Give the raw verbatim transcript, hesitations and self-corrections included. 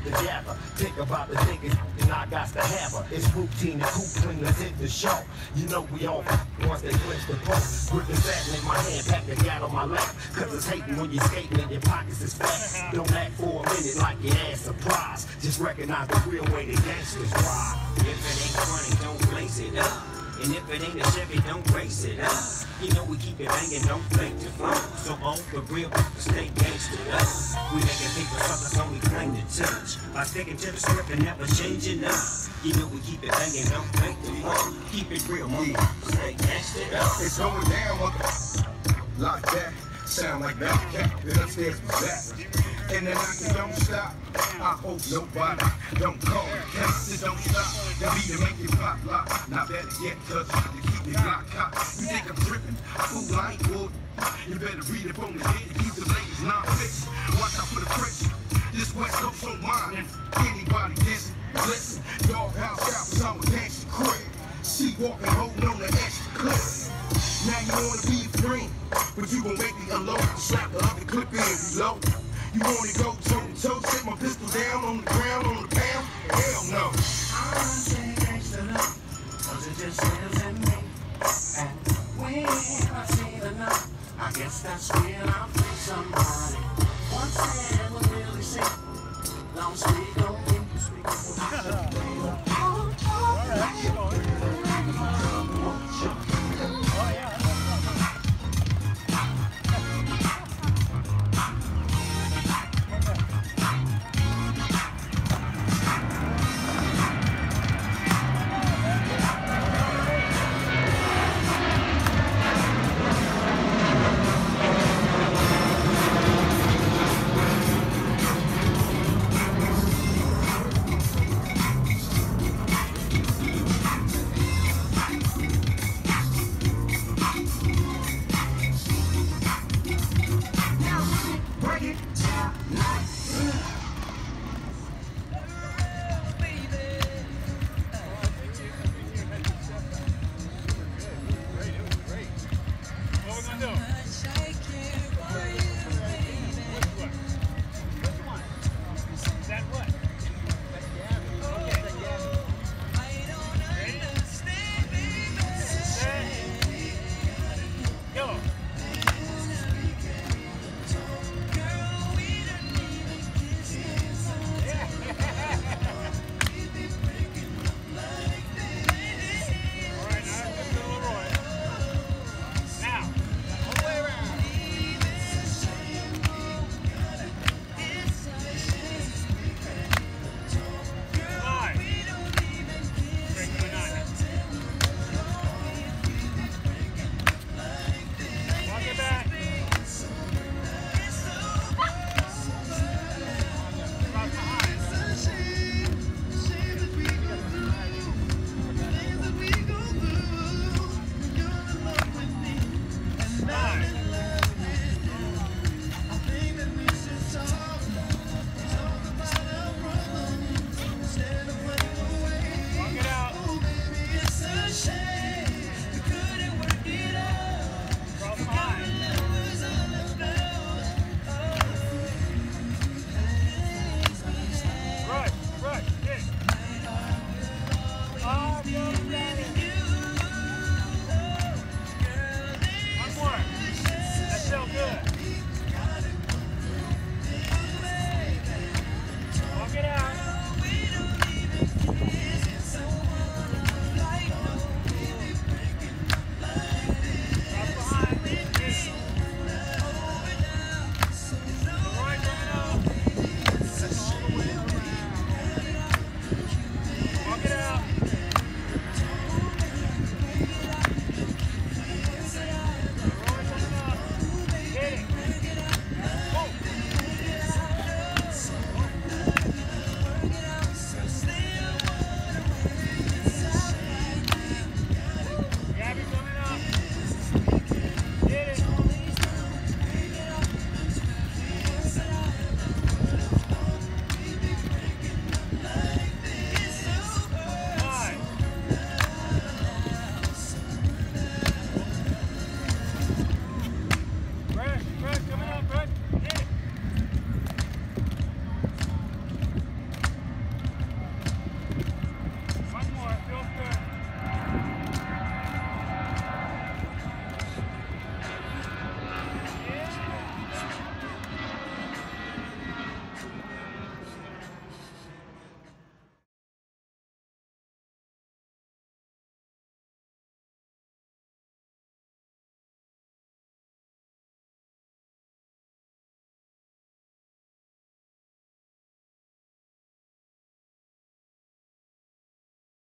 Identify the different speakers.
Speaker 1: together. Think about the niggas and I got to have her. It's routine and cool cleaners hit the show. You know we on once they clinch the post. Gripping satin in my hand, pack the gat on my lap. Cause it's hating when you're skating and your pockets is fat. Don't act for a minute like your ass surprised. Just recognize the real way the gangsters ride.
Speaker 2: If it ain't funny, don't blaze it up. And if it ain't a Chevy, don't race it up. You know we keep it banging, don't fake the flow. So on the real, stay gangster up. We making people suckers only claim to touch. By sticking to the script and never changing up. You know we keep it banging, don't fake the flow. Keep it real, mother. Stay gangster up.
Speaker 3: It's going down, mother. Like that. Sound like that cat that upstairs was that. And then I can don't stop. I hope nobody don't call the case. Don't stop. The beat to make it pop lock. Not better get touched to keep it locked hot. You think I'm tripping? Fool, I ain't wood. You better read it from the head. Keep the ladies non-fiction. Watch out for the pressure. This West Coast on mine. And anybody dissing, listen. Doghouse shoppers, I'm a gangster crib. She walking, holding on the extra clip. Now you wanna be a friend, but you gon' make me alone. Slap the other clip in, reload. You wanna go toe to toe, set my pistol down on the ground, on the pound? Hell no.
Speaker 4: I say gangsta love, cause it just lives in me. And when I see the enough, I guess that's when I'll free somebody. One said will really say, don't speak on me. Break it down like